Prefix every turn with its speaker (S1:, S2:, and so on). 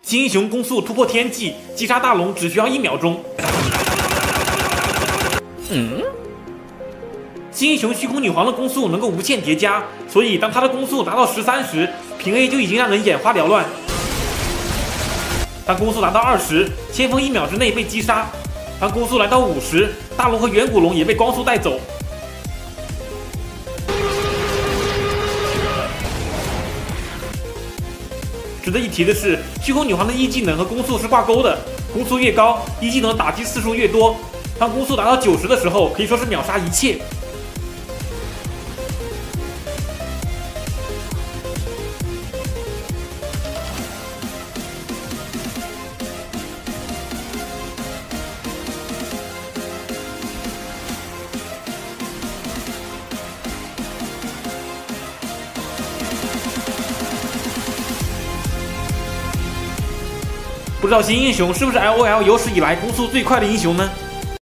S1: 新英雄攻速突破天际，击杀大龙只需要1秒钟。新英雄虚空女皇的攻速能够无限叠加，所以当她的攻速达到13时，平 A 就已经让人眼花缭乱。当攻速达到20，先锋1秒之内被击杀；当攻速来到50，大龙和远古龙也被光速带走。值得一提的是，虚空女皇的一技能和攻速是挂钩的，攻速越高，一技能打击次数越多。当攻速达到90的时候，可以说是秒杀一切。不知道新英雄是不是 LOL 有史以来攻速最快的英雄呢？